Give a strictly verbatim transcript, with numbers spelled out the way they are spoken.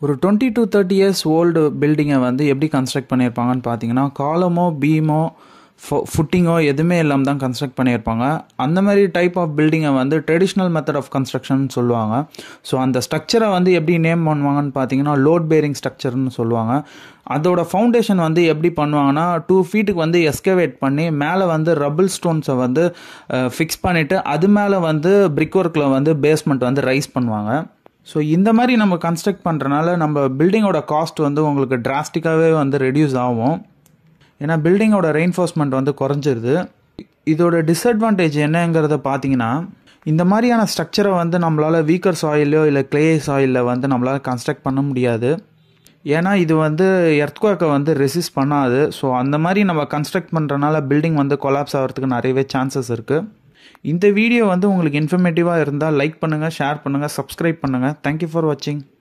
ஒரு twenty to thirty years old பில்டிங்கை வந்து எப்படி கன்ஸ்ட்ரக்ட் பண்ணியிருப்பாங்கன்னு பார்த்தீங்கன்னா, காலமோ பீமோ ஃபோ ஃபுட்டிங்கோ எதுவுமே இல்லாமல் தான் கன்ஸ்ட்ரக்ட் பண்ணியிருப்பாங்க. அந்த மாதிரி டைப் ஆஃப் பில்டிங்கை வந்து ட்ரெடிஷ்னல் மெத்தட் ஆஃப் கன்ஸ்ட்ரக்ஷன் சொல்லுவாங்க. ஸோ அந்த ஸ்ட்ரக்சரை வந்து எப்படி நேம் பண்ணுவாங்கன்னு பார்த்தீங்கன்னா, லோட் பேரிங் ஸ்ட்ரக்சர்னு சொல்லுவாங்க. அதோட ஃபவுண்டேஷன் வந்து எப்படி பண்ணுவாங்கன்னா, டூ ஃபீட்டுக்கு வந்து எஸ்கவேட் பண்ணி மேலே வந்து ரபிள் ஸ்டோன்ஸை வந்து ஃபிக்ஸ் பண்ணிவிட்டு அது மேலே வந்து பிரிக் ஒர்க்கில் வந்து பேஸ்மெண்ட் வந்து ரைஸ் பண்ணுவாங்க. ஸோ இந்த மாதிரி நம்ம கன்ஸ்ட்ரக்ட் பண்ணுறனால நம்ம பில்டிங்கோட காஸ்ட் வந்து உங்களுக்கு டிராஸ்டிக்காகவே வந்து ரெடியூஸ் ஆகும். ஏன்னா பில்டிங்கோட ரெயின்ஃபோர்ஸ்மெண்ட் வந்து குறைஞ்சிருது. இதோட டிஸ்அட்வான்டேஜ் என்னங்கிறத பார்த்தீங்கன்னா, இந்த மாதிரியான ஸ்ட்ரக்சரை வந்து நம்மளால் வீக்கர் சாயிலோ இல்லை கிளே சாயிலில் வந்து நம்மளால் கன்ஸ்ட்ரக்ட் பண்ண முடியாது. ஏன்னா இது வந்து எர்த்குவேக்கை வந்து ரெசிஸ்ட் பண்ணாது. ஸோ அந்த மாதிரி நம்ம கன்ஸ்ட்ரக்ட் பண்ணுறனால பில்டிங் வந்து கொலாப்ஸ் ஆகிறதுக்கு நிறையவே சான்சஸ் இருக்குது. இந்த வீடியோ வந்து உங்களுக்கு இன்ஃபர்மேட்டிவாக இருந்தால் லைக் பண்ணுங்கள், ஷேர் பண்ணுங்கள், சப்ஸ்கிரைப் பண்ணுங்கள். தேங்க்யூ ஃபார் வாட்சிங்.